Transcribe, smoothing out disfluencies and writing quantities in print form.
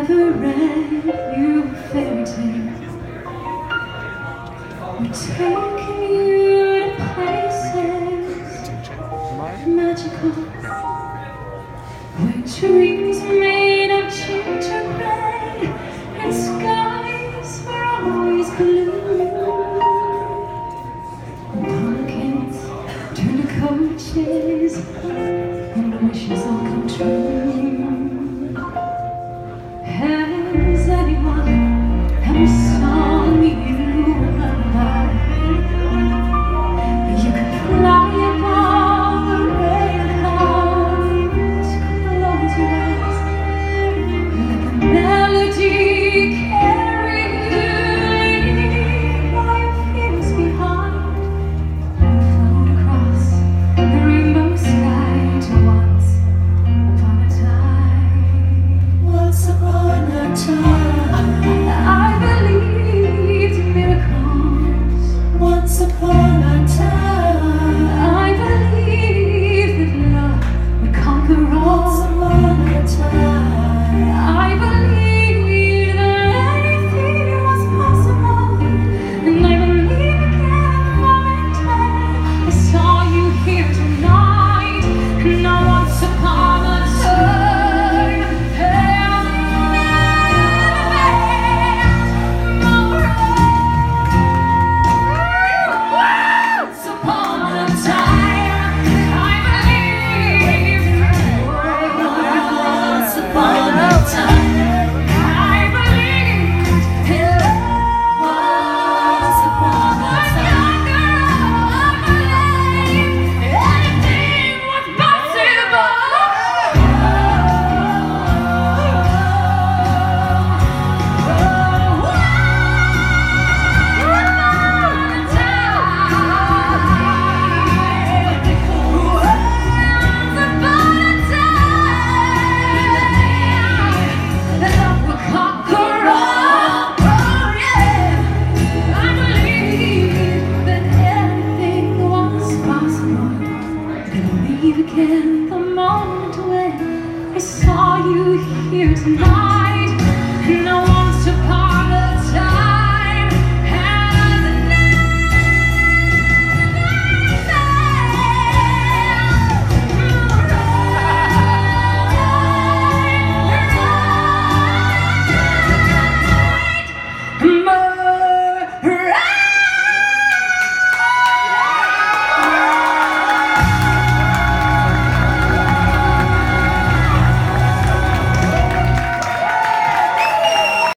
ever read you a fairy tale, we're taking you to places magical, where dreams are made of gingerbread and skies were always blue. Pumpkins turn to coaches and wishes all come true. Has anyone ever sung you a lullaby? You could fly above the rain clouds, close your eyes, let the melody carry you, leave all your fears behind, float across the rainbow sky to once upon a time. Once upon a time, I believed in miracles. Once upon a time, I believed that love would conquer all. Once upon a time, I believed that anything was possible, and I believe again momentarily. I saw you here tonight, and now once upon a time. Once upon a time, I believed. Once upon a time, I believed in love. Once upon a time, I believed anything was possible. Again, the moment when I saw you here tonight, no one's to